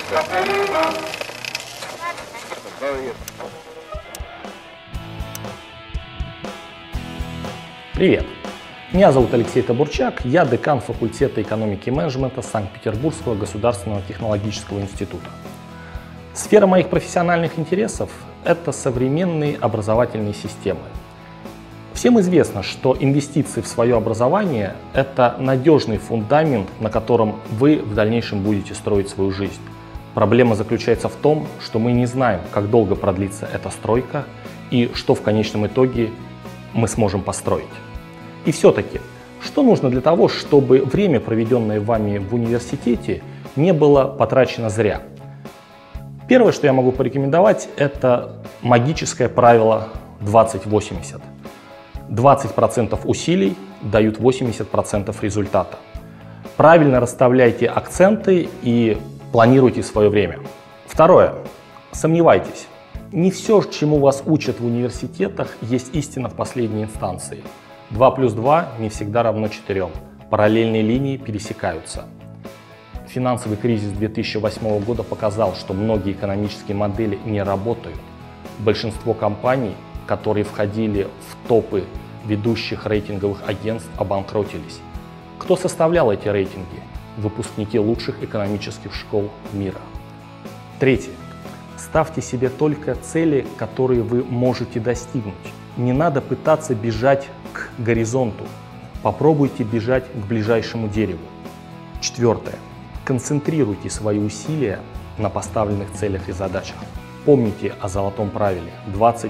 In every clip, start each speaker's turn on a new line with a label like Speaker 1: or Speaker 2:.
Speaker 1: Привет! Меня зовут Алексей Табурчак, я декан факультета экономики и менеджмента Санкт-Петербургского государственного технологического института. Сфера моих профессиональных интересов – это современные образовательные системы. Всем известно, что инвестиции в свое образование – это надежный фундамент, на котором вы в дальнейшем будете строить свою жизнь. Проблема заключается в том, что мы не знаем, как долго продлится эта стройка и что в конечном итоге мы сможем построить. И все-таки, что нужно для того, чтобы время, проведенное вами в университете, не было потрачено зря? Первое, что я могу порекомендовать, это магическое правило 20-80. 20% усилий дают 80% результата. Правильно расставляйте акценты и планируйте свое время. Второе. Сомневайтесь. Не все, чему вас учат в университетах, есть истина в последней инстанции. 2 плюс 2 не всегда равно 4. Параллельные линии пересекаются. Финансовый кризис 2008 года показал, что многие экономические модели не работают. Большинство компаний, которые входили в топы ведущих рейтинговых агентств, обанкротились. Кто составлял эти рейтинги? Выпускники лучших экономических школ мира. Третье. Ставьте себе только цели, которые вы можете достигнуть. Не надо пытаться бежать к горизонту. Попробуйте бежать к ближайшему дереву. Четвертое. Концентрируйте свои усилия на поставленных целях и задачах. Помните о золотом правиле 20-80.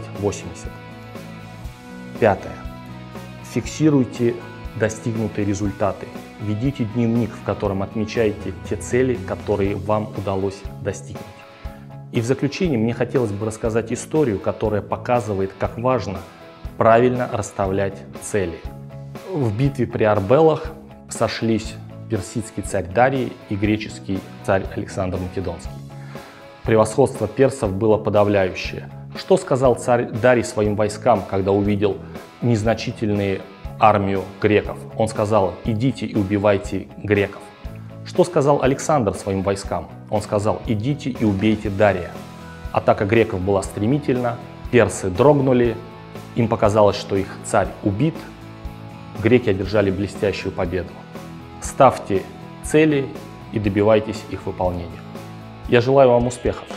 Speaker 1: Пятое. Фиксируйте достигнутые результаты. Ведите дневник, в котором отмечаете те цели, которые вам удалось достигнуть. И в заключение мне хотелось бы рассказать историю, которая показывает, как важно правильно расставлять цели. В битве при Арбелах сошлись персидский царь Дарий и греческий царь Александр Македонский. Превосходство персов было подавляющее. Что сказал царь Дарий своим войскам, когда увидел незначительную армию греков? Он сказал: идите и убивайте греков. Что сказал Александр своим войскам? Он сказал: идите и убейте Дария. Атака греков была стремительна, персы дрогнули, им показалось, что их царь убит, греки одержали блестящую победу. Ставьте цели и добивайтесь их выполнения. Я желаю вам успехов!